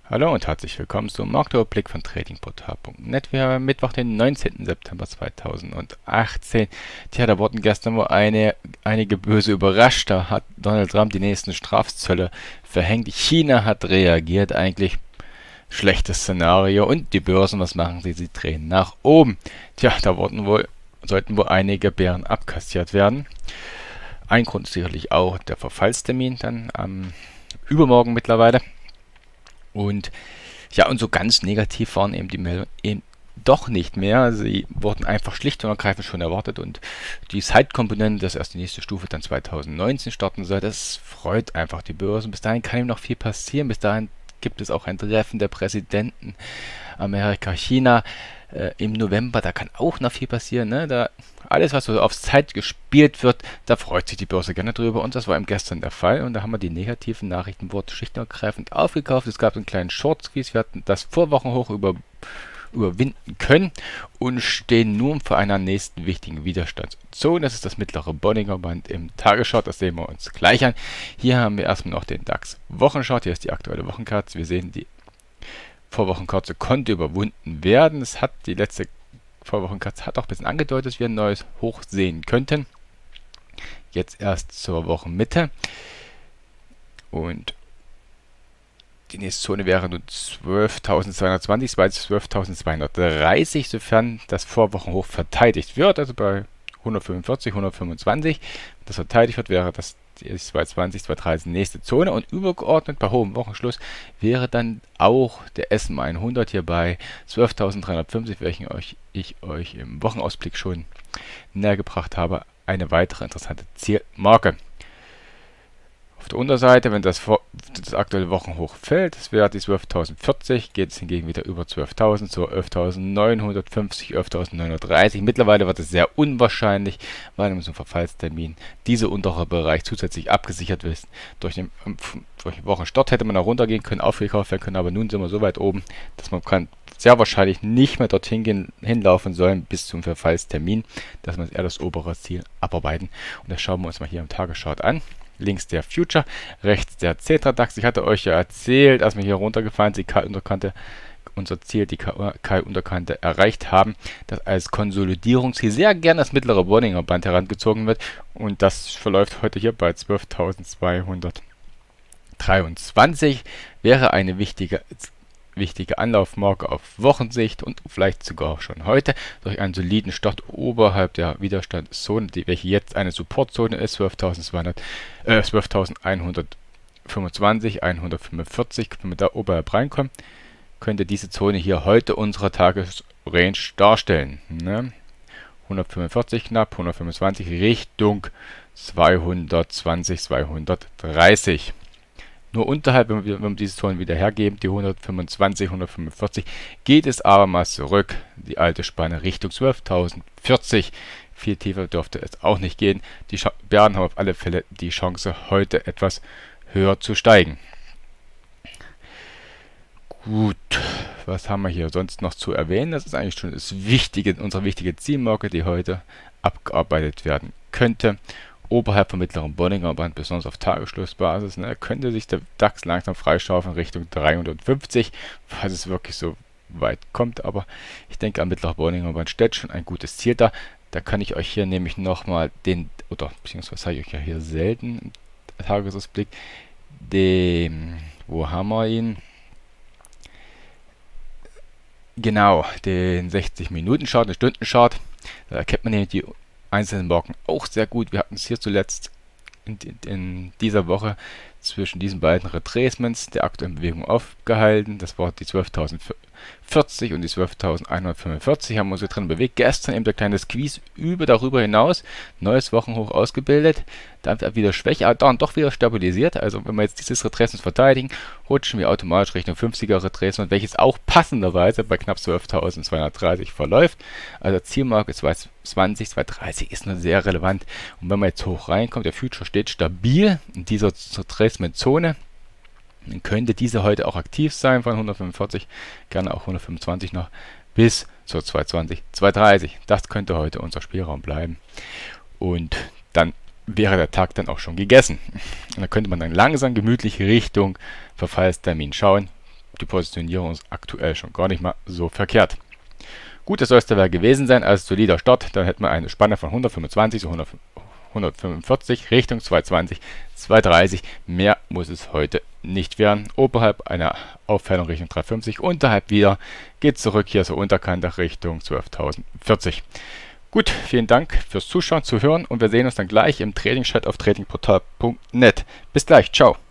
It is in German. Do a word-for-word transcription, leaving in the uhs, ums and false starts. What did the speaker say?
Hallo und herzlich willkommen zum Marktüberblick von trading portal punkt net. Wir haben Mittwoch, den neunzehnten September zweitausendachtzehn. Tja, da wurden gestern wohl eine, einige böse überrascht. Da hat Donald Trump die nächsten Strafzölle verhängt. China hat reagiert, eigentlich schlechtes Szenario. Und die Börsen, was machen sie? Sie drehen nach oben. Tja, da wurden wohl, sollten wohl einige Bären abkassiert werden. Ein Grund ist sicherlich auch der Verfallstermin dann am übermorgen mittlerweile. Und ja, und so ganz negativ waren eben die Meldungen eben doch nicht mehr. Sie wurden einfach schlicht und ergreifend schon erwartet und die Side-Komponente, dass erst die nächste Stufe dann zweitausendneunzehn starten soll, das freut einfach die Börsen. Bis dahin kann eben noch viel passieren. Bis dahin gibt es auch ein Treffen der Präsidenten Amerika, China äh, im November. Da kann auch noch viel passieren. Ne? Da alles, was so aufs Zeit gespielt wird, da freut sich die Börse gerne drüber. Und das war eben gestern der Fall. Und da haben wir die negativen Nachrichten wurden schlicht und ergreifend aufgekauft. Es gab einen kleinen Short-Squeeze. Wir hatten das Vorwochenhoch über, überwinden können und stehen nun vor einer nächsten wichtigen Widerstandszone. Das ist das mittlere Bollinger Band im Tageschart. Das sehen wir uns gleich an. Hier haben wir erstmal noch den DAX-Wochenchart. Hier ist die aktuelle Wochenkarte. Wir sehen, die Vorwochenkarte konnte überwunden werden. Es hat die letzte Vorwochenkarte hat auch ein bisschen angedeutet, dass wir ein neues Hoch sehen könnten. Jetzt erst zur Wochenmitte. Und die nächste Zone wäre nun zwölftausendzweihundertzwanzig bis zwölftausendzweihundertdreißig, sofern das Vorwochenhoch verteidigt wird. Also bei hundertfünfundvierzig, hundertfünfundzwanzig, das verteidigt wird, wäre das die zweihundertzwanzig, zweihundertdreißig nächste Zone. Und übergeordnet bei hohem Wochenschluss wäre dann auch der S und P hundert hier bei zwölftausenddreihundertfünfzig, welchen euch, ich euch im Wochenausblick schon näher gebracht habe, eine weitere interessante Zielmarke. Auf der Unterseite, wenn das, das aktuelle Wochenhoch fällt, das wäre die zwölftausendvierzig, geht es hingegen wieder über zwölftausend, so elftausendneunhundertfünfzig, elftausendneunhundertdreißig. Mittlerweile wird es sehr unwahrscheinlich, weil in so einem Verfallstermin dieser untere Bereich zusätzlich abgesichert ist. Durch den, durch den Wochenstart hätte man auch runtergehen können, aufgekauft werden können, aber nun sind wir so weit oben, dass man kann sehr wahrscheinlich nicht mehr dorthin gehen, hinlaufen sollen bis zum Verfallstermin, dass man eher das obere Ziel abarbeiten. Und das schauen wir uns mal hier im Tageschart an. Links der Future, rechts der Xetra DAX. Ich hatte euch ja erzählt, als wir hier runtergefallen sind, die K-Unterkante, unser Ziel, die K-Unterkante erreicht haben, dass als Konsolidierungsziel sehr gerne das mittlere Bollinger Band herangezogen wird. Und das verläuft heute hier bei zwölftausendzweihundertdreiundzwanzig. Wäre eine wichtige wichtige Anlaufmarke auf Wochensicht und vielleicht sogar schon heute durch einen soliden Start oberhalb der Widerstandszone, die welche jetzt eine Supportzone ist, zwölftausendzweihundert, äh, zwölftausendeinhundertfünfundzwanzig, hundertfünfundvierzig. Wenn wir da oberhalb reinkommen, könnte diese Zone hier heute unsere Tagesrange darstellen. Ne? hundertfünfundvierzig knapp, hundertfünfundzwanzig Richtung zweihundertzwanzig, zweihundertdreißig. Nur unterhalb, wenn wir, wenn wir diese Zone wieder hergeben, die hundertfünfundzwanzig, hundertfünfundvierzig, geht es aber mal zurück, die alte Spanne Richtung zwölftausendvierzig. Viel tiefer dürfte es auch nicht gehen. Die Bären haben auf alle Fälle die Chance, heute etwas höher zu steigen. Gut, was haben wir hier sonst noch zu erwähnen? Das ist eigentlich schon das Wichtige, unsere wichtige Zielmarke, die heute abgearbeitet werden könnte. Oberhalb vom mittleren Bollinger Band, besonders auf Tagesschlussbasis, ne, könnte sich der DAX langsam freischaufeln Richtung dreihundertfünfzig, falls es wirklich so weit kommt. Aber ich denke, am mittleren Bollinger Band stellt schon ein gutes Ziel dar. Da kann ich euch hier nämlich nochmal den, oder beziehungsweise zeige ich euch ja hier selten im Tagesausblick, den, wo haben wir ihn? Genau, den sechzig Minuten Chart, den Stunden Chart. Da erkennt man nämlich die einzelnen Marken auch sehr gut. Wir hatten es hier zuletzt in, in dieser Woche zwischen diesen beiden Retracements der aktuellen Bewegung aufgehalten. Das war die zwölftausendvierzig und die zwölftausendeinhundertfünfundvierzig haben wir uns hier drin bewegt. Gestern eben der kleine Squeeze über darüber hinaus. Neues Wochenhoch ausgebildet. Dann wieder Schwäche, aber dann doch wieder stabilisiert. Also wenn wir jetzt dieses Retracement verteidigen, rutschen wir automatisch Richtung fünfziger Retracement, welches auch passenderweise bei knapp zwölftausendzweihundertdreißig verläuft. Also Zielmarke zweihundertzwanzig, zweihundertdreißig ist nur sehr relevant. Und wenn man jetzt hoch reinkommt, der Future steht stabil in dieser Retracement-Zone, dann könnte diese heute auch aktiv sein von hundertfünfundvierzig, gerne auch hundertfünfundzwanzig noch, bis zur zweihundertzwanzig, zweihundertdreißig. Das könnte heute unser Spielraum bleiben. Und dann wäre der Tag dann auch schon gegessen. Und da könnte man dann langsam gemütlich Richtung Verfallstermin schauen. die Positionierung ist aktuell schon gar nicht mal so verkehrt. Gut, das soll es dabei gewesen sein. Als solider Start, dann hätten wir eine Spanne von hundertfünfundzwanzig zu hundertfünfundvierzig Richtung zweihundertzwanzig, zweihundertdreißig. Mehr muss es heute nicht werden. Oberhalb einer Aufhellung Richtung dreihundertfünfzig, unterhalb wieder, geht zurück hier zur Unterkante Richtung zwölftausendvierzig. Gut, vielen Dank fürs Zuschauen, Zuhören und wir sehen uns dann gleich im Trading-Chat auf tradingportal punkt net. Bis gleich, ciao!